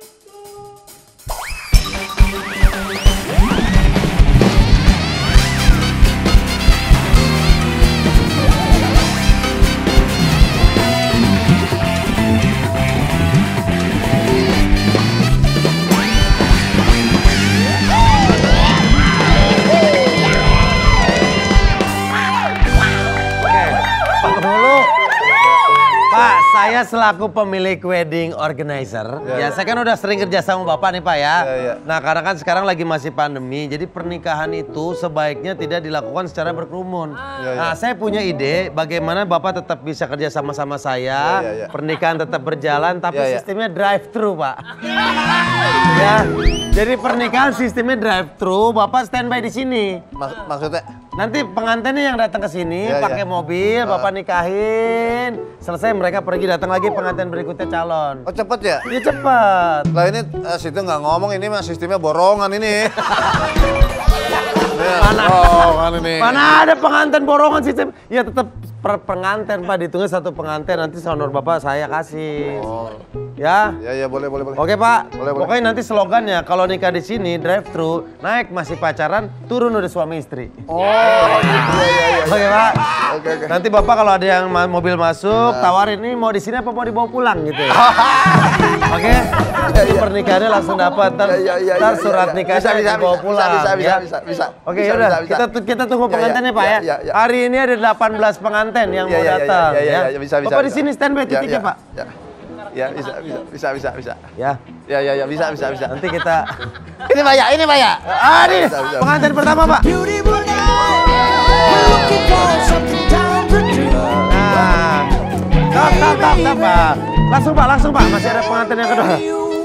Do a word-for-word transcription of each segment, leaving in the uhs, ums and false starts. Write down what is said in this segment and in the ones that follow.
Saya selaku pemilik wedding organizer, ya, ya saya kan udah sering kerja sama Bapak nih Pak ya. Ya, ya. Nah karena kan sekarang lagi masih pandemi, jadi pernikahan itu sebaiknya tidak dilakukan secara berkerumun. Ya, ya. Nah saya punya ide bagaimana Bapak tetap bisa kerja sama-sama saya, ya, ya, ya. pernikahan tetap berjalan, tapi ya, ya. sistemnya drive-thru Pak. Ya, jadi pernikahan sistemnya drive-thru, Bapak standby di sini. Mas maksudnya? Nanti pengantinnya yang datang ke sini ya, pakai ya. mobil, Bapak nikahin, selesai mereka pergi, datang lagi pengantin berikutnya calon. Oh cepet ya? Iya cepet. Lah ini uh, situ nggak ngomong, ini mah sistemnya borongan ini. Mana? Borongan ini. Mana ada pengantin borongan sistem? Ya tetap per pengantin Pak, dihitungnya satu pengantin, nanti honor Bapak saya kasih. Oh. Ya? Ya ya boleh boleh boleh. Oke Pak. Boleh, Pokoknya boleh. nanti slogannya kalau nikah di sini drive thru, naik masih pacaran, turun udah suami istri. Oh. Iya iya iya. Oke Pak. Oke oke. Nanti Bapak kalau ada yang mobil masuk, nah. tawarin nih mau di sini apa mau dibawa pulang gitu ya. Oke? Jadi pernikahannya langsung dapat, ntar, ya, ya, ya, ntar surat ya, ya. nikahnya bisa, bisa, dibawa pulang. Bisa bisa ya? bisa bisa. Oke yaudah, kita kita tunggu pengantinnya Pak ya. Ya, ya. Hari ini ada delapan belas pengantin yang ya, mau ya, datang ya. ya, ya, ya. Bisa, bisa, Bapak di sini standby titiknya Pak. Ya. Ya bisa bisa bisa bisa bisa. Ya. Ya ya ya bisa bisa bisa. Nanti kita ini Pak ya, ini Pak ya. Ah, ini pengantin pertama Pak. Nah. Tap tap tap tap Pak. Langsung Pak, langsung Pak. Masih ada pengantin yang kedua.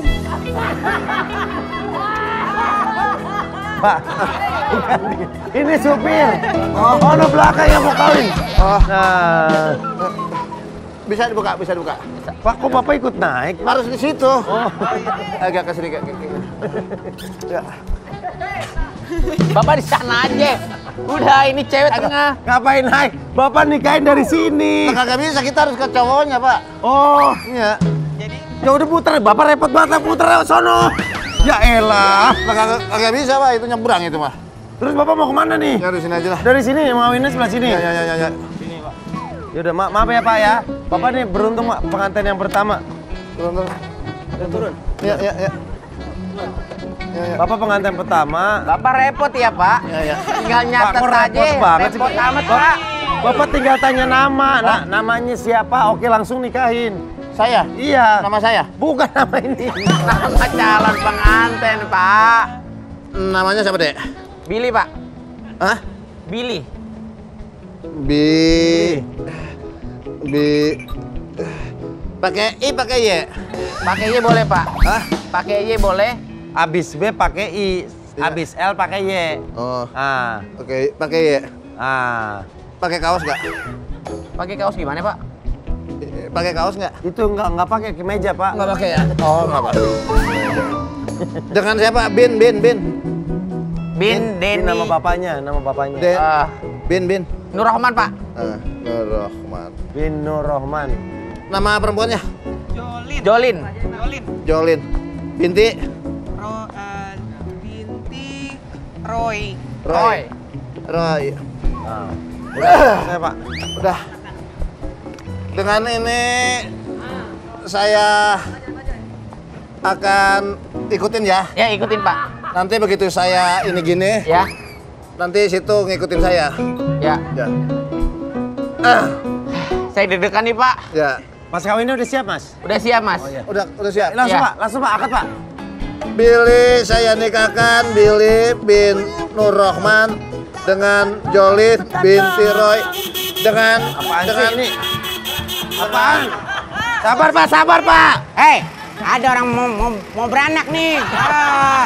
Pak. Ini supir. Oh, ono belakang yang mau kawin. Oh. Nah. Bisa dibuka, bisa dibuka. Bisa. Pak, kok Bapak ikut naik? Harus di situ. Oh. Agak ke sini, kayak ya. Bapak di sana aja. Udah, ini cewek Agak, tengah. Ngapain naik? Bapak nikahin dari sini. Nah, kagak bisa, kita harus ke cowoknya, Pak. Oh, iya. Jadi, ya udah puter. Bapak repot banget puter lewat sono. Ya elah. Nah, kagak, kagak bisa, Pak. Itu nyebrang itu, mah. Terus Bapak mau kemana nih? Ya, dari sini aja lah. Dari sini, mau ngawinnya sebelah sini. Ya, ya, ya, ya. ya. Yaudah, ma maaf ya Pak ya. Bapak nih beruntung Pak, pengantin yang pertama. Turun, turun. Ya, turun. Ya, ya, ya. Ya, ya. Bapak pengantin pertama. Bapak repot ya Pak. Ya, ya. Tinggal nyatet Pak, aja. Repot banget sih Repot Pak. amat Pak. Bapak tinggal tanya nama. Nah, namanya siapa? Oke, langsung nikahin. Saya? Iya. Nama saya? Bukan nama ini. Nama calon pengantin Pak. Namanya siapa Dek? Billy Pak. Hah? Billy. Bi. Bi. Pakai I, pakai Y. Pakai Y boleh Pak. Hah? Pakai Y boleh. Abis B pakai I, abis L pakai Y. Oh. Ah. Oke, pakai Y. Ah. Pakai kaos nggak? Pakai kaos gimana Pak? Pakai kaos nggak? Itu nggak nggak pakai kemeja Pak. Nggak pakai ya? Oh nggak pakai. Dengan siapa? Bin, Bin, Bin. Bin, Denny. Nama bapaknya, nama bapaknya. Den. Uh, Bin, Bin. Nur Rahman Pak. Uh, Nur Rahman. Bin Nur Rahman. Nama perempuannya? Jolin. Jolin. Jolin. Jolin. Binti. Ro, uh, Binti. Roy. Roy. Roy. Nah. Udah, saya Pak. Udah. Dengan ini saya akan ikutin ya. Ya ikutin Pak. Nanti begitu saya ini gini. Ya. Nanti situ ngikutin saya. Ya. Ya. Ah. Saya deg-degan nih Pak. Ya. Mas kawinnya udah siap Mas? Udah siap Mas. Oh, iya. Udah udah siap. Langsung Ya. Pak, langsung Pak, akad Pak. Billy saya nikahkan Billy bin Nur Rahman dengan Jolin binti Roy dengan Apaan dengan sih ini? Apaan? Sabar Pak, sabar Pak. Hei, ada orang mau mau, mau beranak nih. Ah.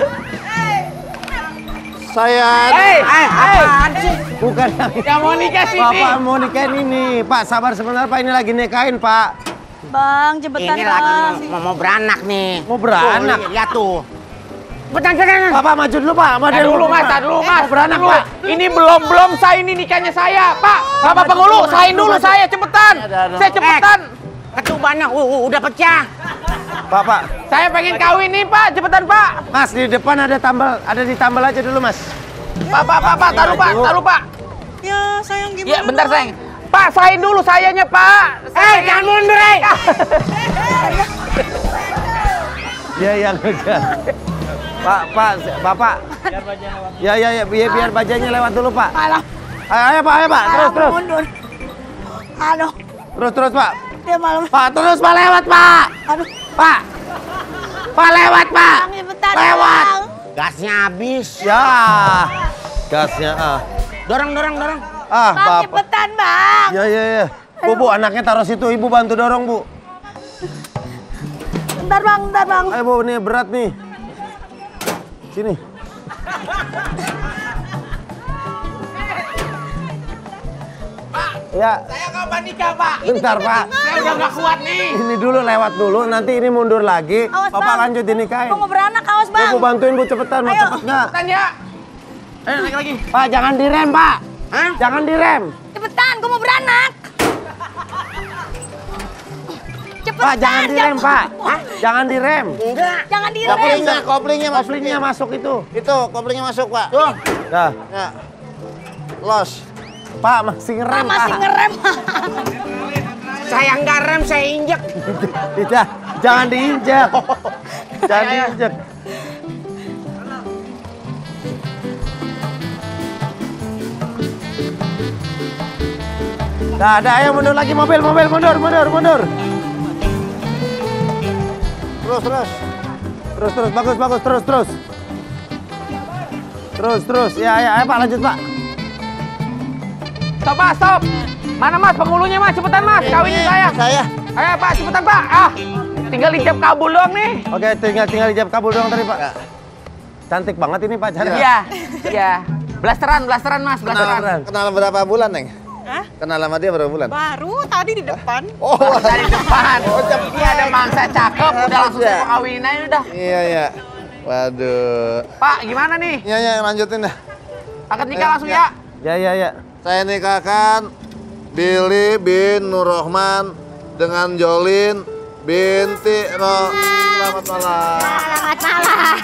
saya Hei, hei, apaan sih? Bukan Yang mau nikah sini. Bapak mau nikahin ini. Pak, sabar sebentar Pak, ini lagi nikahin Pak. Bang, cepetan Ini bang. lagi mau, mau beranak nih. Mau beranak? Tuh, lihat tuh. Cepetan, cepetan. Bapak maju dulu Pak. Maju Tar dulu mas, tar dulu mas. Mau beranak dulu. Pak. Ini belum belum saya ini nikahnya saya, Pak. Bapak penghulu, sain dulu saya cepetan. Saya cepetan. Eh, ketubannya uh, uh, udah pecah. Pak, Pak. Saya pengen kawin nih, Pak. Cepetan, Pak. Mas, di depan ada tambal, ada di tambal aja dulu, Mas. Pak, Pak, Pak, Pak, taruh, Pak, taruh, Pak. Ya, sayang gimana? Ya, bentar, sayang. Pak, sain dulu sayanya, Pak. Eh, jangan mundur, eh. Ya, yang enggak. Pak, Pak, Bapak. Biar bajanya lewat. Ya, ya, ya, biar, biar bajanya lewat dulu, Pak. Alah. Ayo, ayo, Pak, ayo, Pak. Terus, terus. Mundur. Aduh, Terus, terus, Pak. dia malam. Pak, terus, Pak, lewat, Pak. Aduh, Pak. Pak, lewat, Pak. Bang, cepetan, Lewat. Bang. Gasnya habis. Ya. Gasnya, ah. Dorong, dorong, dorong. Ah, Bang, Bapak. cepetan, Bang. Ya, ya, ya. Bu, Bu, anaknya taruh situ. Ibu bantu dorong, Bu. Bentar, Bang, bentar, Bang. Ayo, Bu, ini berat nih. Sini. Ya. Saya kapan nikah, Pak? Bentar, Pak. Saya udah nggak kuat nih. Ini dulu lewat dulu, nanti ini mundur lagi. Awas, Bapak Bang. lanjut dinikahin. Gua mau beranak, awas, Bu, Bang. Bu, bantuin, Bu, cepetan. Mau Ayo. cepet nggak? Cepetan ya. Ayo, naik lagi. Pak, jangan direm, Pak. Hah? Jangan direm. Cepetan, gua mau beranak. Cepetan. Pak, jangan direm, Pak. Jangan direm. Enggak. Jangan direm. Koplingnya, koplingnya masuk. Koplingnya masuk itu. Itu, koplingnya masuk, Pak. Tuh. Dah. Ya. Los. Pak, masih ngerem, Masih Pak. ngerem. Saya nggak rem, saya injek. Tidak, jangan diinjak. Jangan diinjak. Nah, ada, ayo mundur lagi mobil, mobil, mundur, mundur, mundur. Terus, terus. Terus, terus, bagus, bagus, terus, terus. Terus, terus, ya, ya, ayo Pak, lanjut Pak. Stop, Pak, stop. Mana, Mas, penghulunya, Mas? Cepetan, Mas, kawinin saya. Saya. Ayo, Pak, cepetan, Pak. Ah, tinggal ijab kabul doang nih. Oke, tinggal tinggal ijab kabul doang tadi Pak. Cantik banget ini pacarnya. Iya, iya. Blasteran, blasteran, Mas, blasteran. Beneran. Kenal berapa bulan, Neng? Hah? Kenal sama dia berapa bulan? Baru tadi di depan. Oh, Dari depan. Ini ada mangsa cakep, udah langsung Iya. saya kawinin aja udah. iya, iya. Waduh. Pak, gimana nih? Iya, iya, lanjutin dah. Akad nikah Eh, langsung ya. ya? Ya, ya, ya. Saya nikahkan Billy bin Nurrohman dengan Jolin binti Ro. Selamat malam. Selamat malam.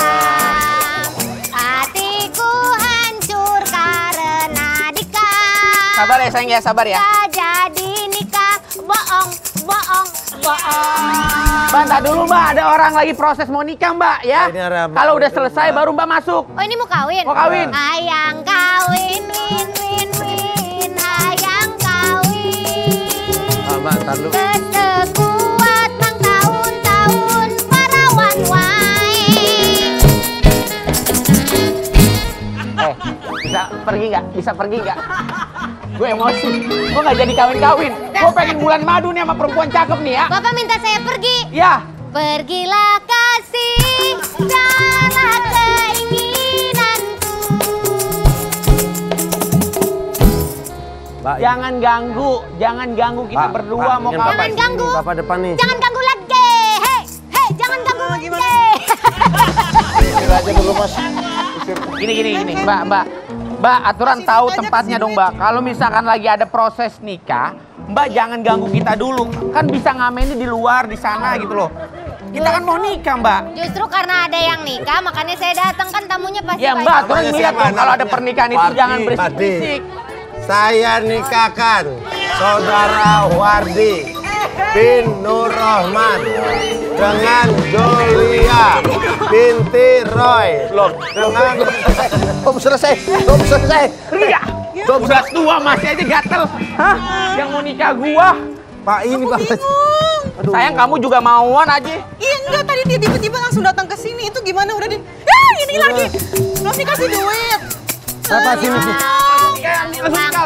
Hatiku hancur karena nikah. Sabar ya, sayang ya, sabar ya. Tak jadi nikah, bohong, bohong, bohong. Mbak, ntar dulu Mbak, ada orang lagi proses mau nikah Mbak ya. Ini ada- Kalau udah selesai baru Mbak masuk. Oh, ini mau kawin? Mau kawin. Hayang kawin, win, win, win. Hayang kawin. Ah, Mbak, ntar dulu. Kesekuat mang tahun-tahun parawan wae. Eh, bisa pergi nggak? Bisa pergi nggak? Gue emosi. Gue nggak jadi kawin-kawin. Gue pengen bulan madu nih sama perempuan cakep nih ya. Bapak minta saya pergi. Ya. Pergilah kasih, janganlah keinginanku. Mbak, Jangan ganggu, jangan ganggu kita Pak, berdua Pak, mau ingin kawin. Bapak Jangan sini, ganggu. Bapak depan nih. Jangan ganggu lagi. Hei, hei, jangan ganggu lagi. Ini aja dulu, Mas. Gini gini gini, Mbak, Mbak. Mbak, aturan tahu tempatnya dong, Mbak. Kalau misalkan lagi ada proses nikah, Mbak jangan ganggu kita dulu. Kan bisa ngamennya di luar, di sana gitu loh. Kita kan mau nikah, Mbak. Justru karena ada yang nikah, makanya saya datang, kan tamunya pasti Ya, banyak. Mbak, aturan Namanya lihat siapa dong kalau ada namanya? pernikahan itu Wardi, jangan Wardi. berisik-berisik. Saya nikahkan saudara Wardi bin Nurrohman dengan Jolia binti Roy. Loh, dengan Belum selesai. Belum selesai. Iya. Udah tua masih aja gatel. Hah? Yang mau nikah gua? Pak ini Pak. Bingung. Aduh. Sayang kamu juga mauan aja. Iya enggak, tadi dia tiba-tiba langsung datang ke sini. Itu gimana udah di... Eh, ini lagi. Belum dikasih duit. Bapak sini sih. Kayak langsung nikah.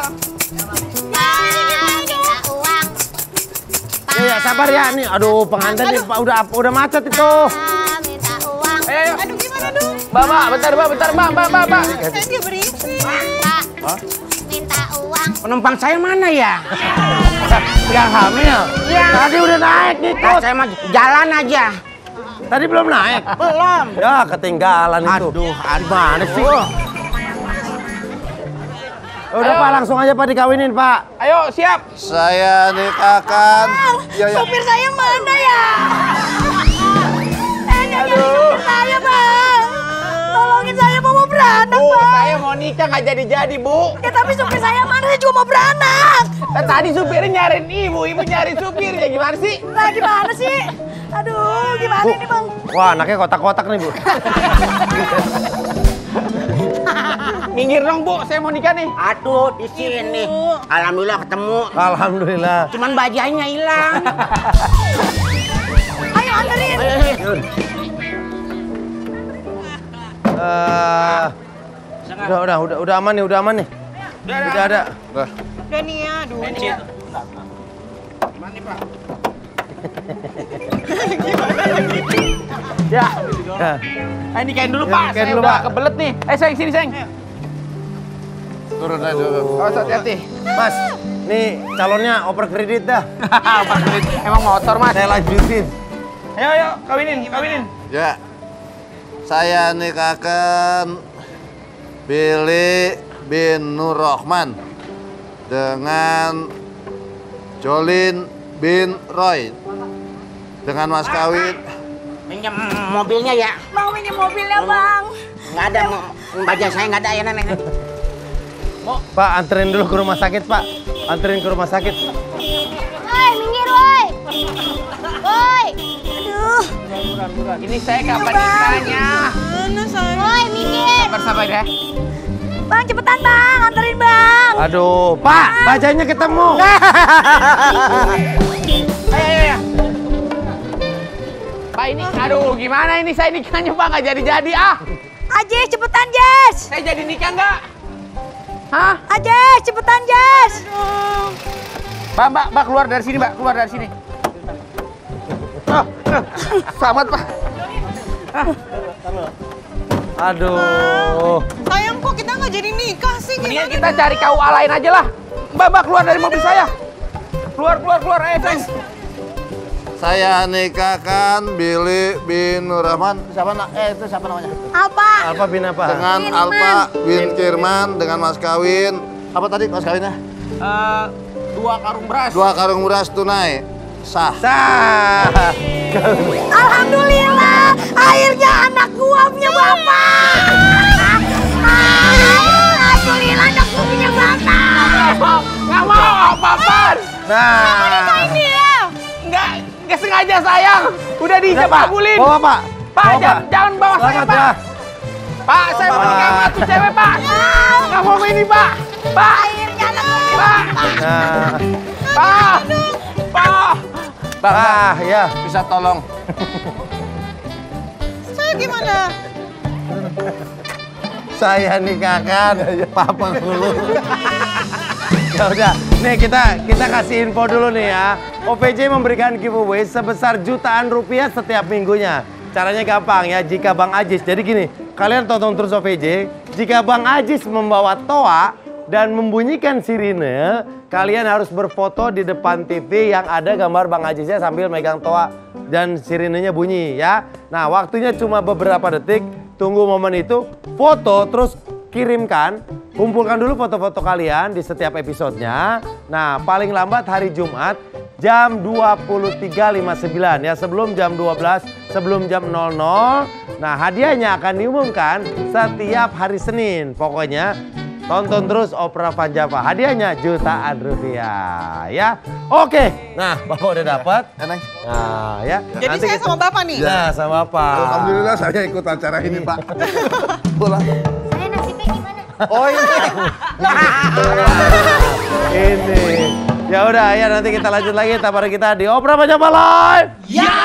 Minta uang. Ya, ya, sabar ya nih. Aduh, pengantin nih, Pak udah udah macet itu. Minta uang. Ayo, ayo. Aduh, gimana dong? Mbak, Mbak, bentar, Mbak, bentar, Mbak, Mbak, Mbak, Mbak. Kan dia berisik. Pak, minta uang. Penumpang saya mana ya? Yang hamil. Iya. Tadi udah naik nih, Nah, saya mah jalan aja. Tadi belum naik. Belum. Ya, ketinggalan itu. Aduh, Gimana sih? Udah Ayo. Pak, langsung aja Pak dikawinin Pak. Ayo, siap. Saya nikahkan. Iya, iya. Supir saya mana ya? nikah nggak jadi-jadi, Bu. Ya tapi supir saya mana, saya juga mau beranak. Nah, tadi supirnya nyariin ibu, ibu nyari supirnya, gimana sih? Lah gimana sih? Aduh, gimana Bu. ini Bang? Wah, anaknya kotak-kotak nih, Bu. Minggir dong, Bu, saya mau nikah nih. Aduh, di sini. Alhamdulillah ketemu. Alhamdulillah. Cuman bajanya hilang. Ayo anterin. Eh, udah, udah, udah, udah aman nih, udah aman nih. Udah ada. Udah. Udah nih ya, aduh. Bensin. Mana nih, Pak? Ya. Ya. Ayo nikahin dulu, Ya, Pak. nikahin Saya dulu, udah Pak. kebelet nih. Eh, sayang, sini, sayang. Turun aja dulu. Oh, hati-hati. Mas, nih calonnya oper kredit dah. Pak Kredit. Emang motor, Mas. Saya lanjutin. Ayo, ayo, kawinin, kawinin. Ya. Saya nikahkan Billy bin Nur Rahman dengan Jolin bin Roy dengan mas kawin. Pinjam mobilnya ya. Mau minjem mobilnya Bang. Nggak ada, baja saya nggak ada ya nenek. Pak, anterin dulu ke rumah sakit, Pak. Anterin ke rumah sakit. Woi, minggir woi. Woi, Aduh. Ini saya kapan nikahnya? Mana sayang? woi, minggir. Sabar-sabar ya. Bang cepetan Bang, anterin Bang. Aduh, Pak, bajanya ketemu. Ayo, ayo, ayo. Pak, ini, aduh, gimana ini saya nikahnya, Pak? Nggak jadi-jadi, ah. Ajis cepetan Jess. Saya jadi nikah nggak? Hah? Ajis cepetan Jess. Mbak, mbak, mbak, keluar dari sini, mbak. Keluar dari sini. Ah, ah, selamat, Pak. Aduh. Sayang kok kita nggak jadi nikah sih? Mendingan Gimana? kita cari K U A lain aja lah. Mbak, mbak, keluar dari mobil saya. Keluar, keluar, keluar. Ayo, sayang. Saya nikahkan Billy bin Nur Rahman. Siapa nak? Eh, itu siapa namanya? Alpa. Alpa bin apa? Dengan Kirman. Alpa bin Kirman dengan mas kawin. Apa tadi mas kawinnya? Eh, dua karung beras. Dua karung beras tunai. Sah. Sah. Alhamdulillah, akhirnya anak gua punya bapak. Alhamdulillah anak gua punya bapak. Nggak mau, apa-apaan. Nah. Ini ya. Nggak, nggak sengaja, sayang. Udah diijab Pak, kabulin. bawa, Pak. Pak, Bawa, jangan, jangan bawa saya, Selamat Pak. ya. Pak, saya mau nikah sama tuh cewek, Pak. Nggak mau ini, Pak. Pak. Akhirnya anak gua punya Pak. Nah. Pak. Pak. Ah, ya. Bisa tolong. Saya gimana? Saya nikahkan Papa dulu. Ya udah, nih kita kita kasih info dulu nih ya. O V J memberikan giveaway sebesar jutaan rupiah setiap minggunya. Caranya gampang ya, jika Bang Ajis. Jadi gini, kalian tonton terus O V J. Jika Bang Ajis membawa toa dan membunyikan sirine, kalian harus berfoto di depan T V yang ada gambar Bang Ajisnya sambil megang toa dan sirinenya bunyi ya. Nah, waktunya cuma beberapa detik. Tunggu momen itu, foto terus kirimkan, kumpulkan dulu foto-foto kalian di setiap episodenya. Nah, paling lambat hari Jumat jam dua puluh tiga lewat lima puluh sembilan ya, sebelum jam dua belas, sebelum jam nol nol. Nah, hadiahnya akan diumumkan setiap hari Senin. Pokoknya tonton terus Opera Vanjava. Hadiahnya jutaan rupiah ya. Oke. Nah, Bapak udah dapat. Eneng. Nah, ya. Jadi Nanti saya kita- sama Bapak nih? Ya, sama Bapak. Alhamdulillah saya ikut acara ini, Pak. Pulang. Saya nasibnya gimana? Oh ini. Ini. Ya udah ya, nanti kita lanjut lagi tabar kita di Opera Vanjava Live. Ya.